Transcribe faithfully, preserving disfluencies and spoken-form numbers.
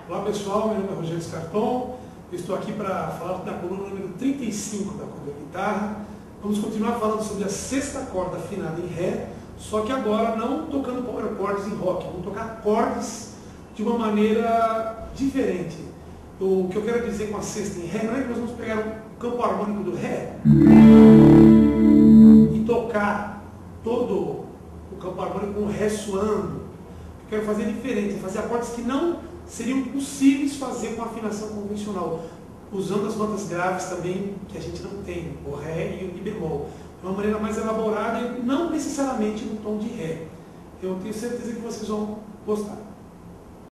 Olá pessoal, meu nome é Rogério Scarton, eu estou aqui para falar da coluna número trinta e cinco da Corda Guitarra. Vamos continuar falando sobre a sexta corda afinada em Ré, só que agora não tocando power chords em rock, vamos tocar acordes de uma maneira diferente. O que eu quero dizer com a sexta em Ré não é que nós vamos pegar o campo harmônico do Ré e tocar todo o campo harmônico com o Ré suando. Eu quero fazer diferente, fazer acordes que não seriam possíveis fazer com a afinação convencional, usando as notas graves também, que a gente não tem, o Ré e o Mi bemol. De uma maneira mais elaborada e não necessariamente no tom de Ré. Eu tenho certeza que vocês vão gostar.